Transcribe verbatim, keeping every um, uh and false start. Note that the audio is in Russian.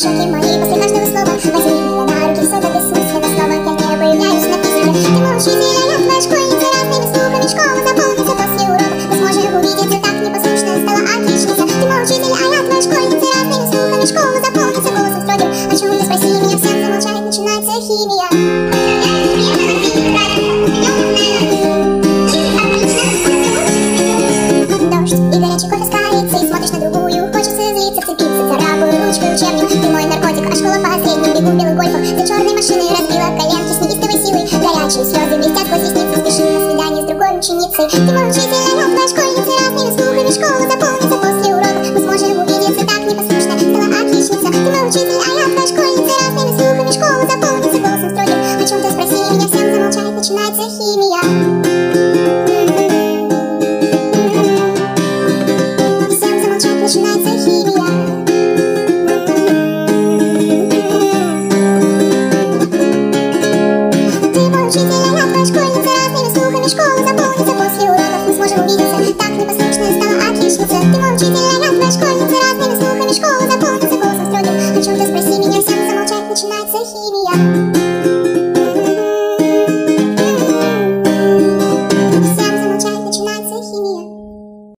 шоке мои после каждого слова. Возьми меня на руки, все так бессмысленно снова. Я не появляюсь на письме. Ты мой учитель, а я твоя школьница. Разными слухами школа заполнится после урока. Мы сможем увидеться, так непослушная стала отличница. Ты мой учитель, а я твоя школьница. Разными слухами школа заполнится голосом строгим. О чем ты спроси меня, всем замолчать, начинается химия. Дождь и горячий кофе с корицей. Смотришь на другую, хочется злиться, вцепиться, царапаю ручкой учебник. Ты мой наркотик, а школа по средним. Бегу белым гольфом за черной машиной, разбила коленки с неистовой силой. Горячие слезы блестят сквозь ресницы. Спешим на свидание с другой ученицей. Ты мой учитель, а я твоя школьница. Разными слухами школа заполнится после урока. Мы сможем увидеться, так непослушно стала отличница. Ты мой учитель, а я твоя школьница. Разными слухами школа заполнится голосом строгим. О чем ты спроси меня, всем замолчать, начинается химия. Начинается химия. Ты мой учитель, а я твоя школьница. Разными слухами школа заполнится после уроков. Мы сможем увидеться, так непослушная стала отличница. Ты мой учитель, а я твоя школьница. Разными слухами школа заполнится голосом строгим. О чем ты спроси меня, всем замолчать, начинается химия.